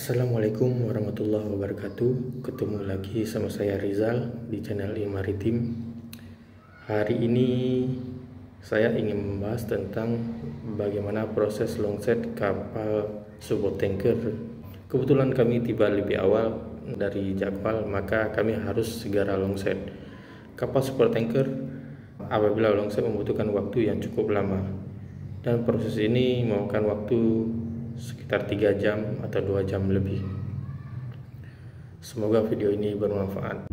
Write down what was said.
Assalamualaikum warahmatullahi wabarakatuh. Ketemu lagi sama saya Rizal di channel Maritim. Hari ini saya ingin membahas tentang bagaimana proses longset kapal subboat tanker. Kebetulan kami tiba lebih awal dari jadwal, maka kami harus segera longset. Kapal subboat tanker apabila longset membutuhkan waktu yang cukup lama, dan proses ini memakan waktu sekitar 3 jam atau 2 jam lebih. Semoga video ini bermanfaat.